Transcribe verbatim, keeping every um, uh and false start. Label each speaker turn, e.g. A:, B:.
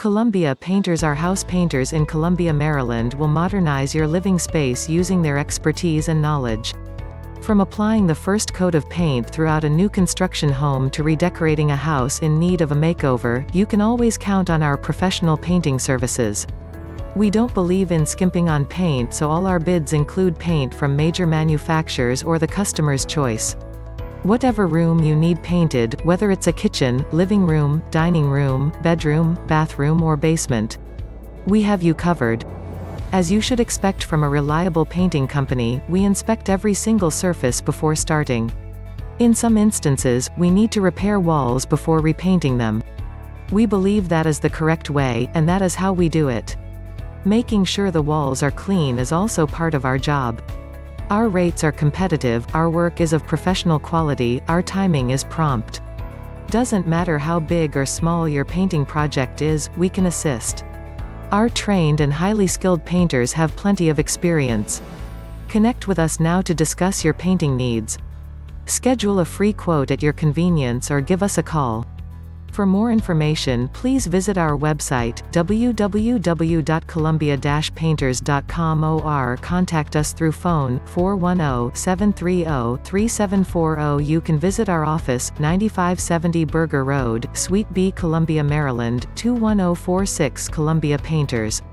A: Columbia Painters. Our house painters in Columbia, Maryland will modernize your living space using their expertise and knowledge. From applying the first coat of paint throughout a new construction home to redecorating a house in need of a makeover, you can always count on our professional painting services. We don't believe in skimping on paint, so all our bids include paint from major manufacturers or the customer's choice. Whatever room you need painted, whether it's a kitchen, living room, dining room, bedroom, bathroom or basement, we have you covered. As you should expect from a reliable painting company, we inspect every single surface before starting. In some instances, we need to repair walls before repainting them. We believe that is the correct way, and that is how we do it. Making sure the walls are clean is also part of our job. Our rates are competitive, our work is of professional quality, our timing is prompt. Doesn't matter how big or small your painting project is, we can assist. Our trained and highly skilled painters have plenty of experience. Connect with us now to discuss your painting needs. Schedule a free quote at your convenience or give us a call. For more information, please visit our website, w w w dot columbia dash painters dot com, or contact us through phone, four one zero, seven three zero, three seven four zero. You can visit our office, ninety-five seventy Burger Road, Suite B, Columbia, Maryland, two one zero four six. Columbia Painters.